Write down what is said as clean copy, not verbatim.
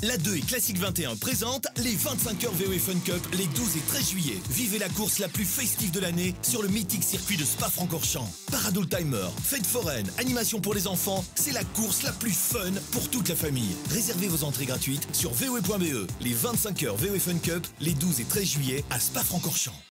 La 2 et Classique 21 présente les 25 heures VOE Fun Cup les 12 et 13 juillet. Vivez la course la plus festive de l'année sur le mythique circuit de Spa-Francorchamps. Paradol Timer, fête foraine, animation pour les enfants, c'est la course la plus fun pour toute la famille. Réservez vos entrées gratuites sur voe.be. Les 25 heures VOE Fun Cup les 12 et 13 juillet à Spa-Francorchamps.